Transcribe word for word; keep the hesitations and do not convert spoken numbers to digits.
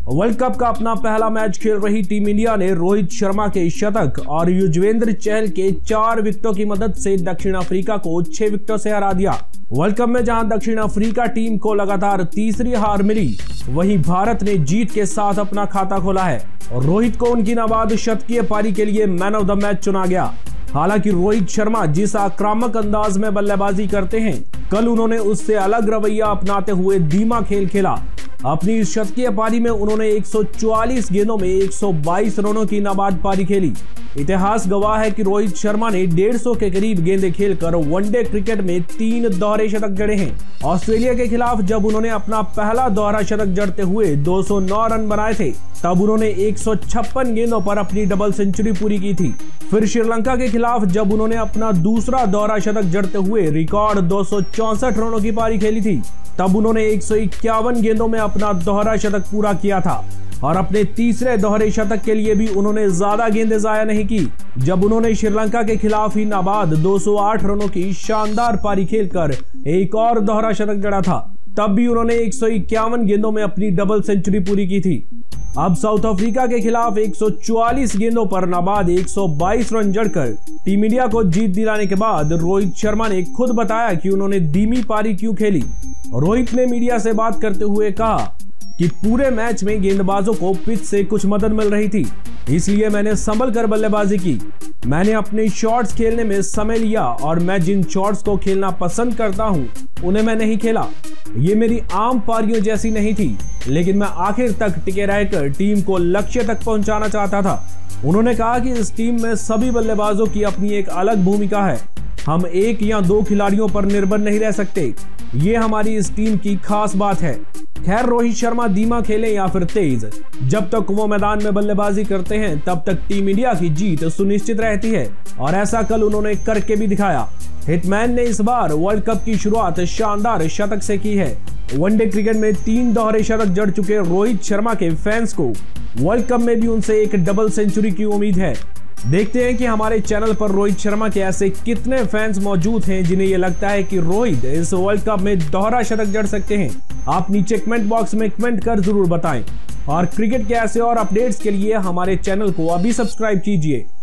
World cup का अपना पहला मैच खेल रही टीम इंडिया ने रोहित शर्मा के शतक और युजवेंद्र चहल के चार विकेटों की मदद से दक्षिण अफ्रीका को छह विकेटों से हरा दिया। वर्ल्ड कप में जहां दक्षिण अफ्रीका टीम को लगातार तीसरी हार मिली, वहीं भारत ने जीत के साथ अपना खाता खोला है और रोहित को उनकी नाबाद शतकीय पारी के लिए मैन ऑफ द मैच चुना गया। हालांकि रोहित शर्मा जिस आक्रामक अंदाज में बल्लेबाजी करते हैं, कल उन्होंने उससे अलग रवैया अपनाते हुए धीमा खेल खेला। अपनी इस शतकीय पारी में उन्होंने एक सौ चौवालीस गेंदों में एक सौ बाईस रनों की नाबाद पारी खेली। इतिहास गवाह है कि रोहित शर्मा ने डेढ़ सौ के करीब गेंदें खेलकर वनडे क्रिकेट में तीन दोहरे शतक जड़े हैं। ऑस्ट्रेलिया के खिलाफ जब उन्होंने अपना पहला दोहरा शतक जड़ते हुए दो सौ नौ रन बनाए थे, तब उन्होंने एक सौ छप्पन गेंदों पर अपनी डबल सेंचुरी पूरी की थी। फिर श्रीलंका के खिलाफ जब उन्होंने अपना दूसरा दोहरा शतक जड़ते हुए रिकॉर्ड दो सौ चौसठ रनों की पारी खेली थी, तब उन्होंने एक सौ इक्यावन गेंदों में अपना दोहरा शतक पूरा किया था। और अपने तीसरे दोहरे शतक के लिए भी उन्होंने ज्यादा गेंदें जाया नहीं की, जब उन्होंने श्रीलंका के खिलाफ ही नाबाद दो सौ आठ रनों की शानदार पारी खेलकर एक और दोहरा शतक जड़ा था। तब भी उन्होंने एक सौ इक्यावन गेंदों में अपनी डबल सेंचुरी पूरी की थी। अब साउथ अफ्रीका के खिलाफ एक सौ चौवालीस गेंदों पर नाबाद एक सौ बाईस रन जड़कर टीम इंडिया को जीत दिलाने के बाद रोहित शर्मा ने खुद बताया कि उन्होंने धीमी पारी क्यों खेली। रोहित ने मीडिया से बात करते हुए कहा कि पूरे मैच में गेंदबाजों को पिच से कुछ मदद मिल रही थी, इसलिए मैंने संभल कर बल्लेबाजी की। मैंने अपने शॉट्स खेलने में समय लिया और मैं जिन शॉट्स को खेलना पसंद करता हूं, उन्हें मैं नहीं खेला। ये मेरी आम पारियों जैसी नहीं थी, लेकिन मैं आखिर तक टिके रहकर टीम को लक्ष्य तक पहुंचाना चाहता था। उन्होंने कहा कि इस टीम में सभी बल्लेबाजों की अपनी एक अलग भूमिका है। हम एक या दो खिलाड़ियों पर निर्भर नहीं रह सकते। ये हमारी इस टीम की खास बात है। खैर, रोहित शर्मा धीमा खेले या फिर तेज, जब तक वो मैदान में बल्लेबाजी करते हैं तब तक टीम इंडिया की जीत सुनिश्चित रहती है और ऐसा कल उन्होंने करके भी दिखाया। हिटमैन ने इस बार वर्ल्ड कप की शुरुआत शानदार शतक से की है। वनडे क्रिकेट में तीन दोहरे शतक जड़ चुके रोहित शर्मा के फैंस को वर्ल्ड कप में भी उनसे एक डबल सेंचुरी की उम्मीद है। देखते हैं कि हमारे चैनल पर रोहित शर्मा के ऐसे कितने फैंस मौजूद हैं जिन्हें यह लगता है कि रोहित इस वर्ल्ड कप में दोहरा शतक जड़ सकते हैं। आप नीचे कमेंट बॉक्स में कमेंट कर जरूर बताएं और क्रिकेट के ऐसे और अपडेट्स के लिए हमारे चैनल को अभी सब्सक्राइब कीजिए।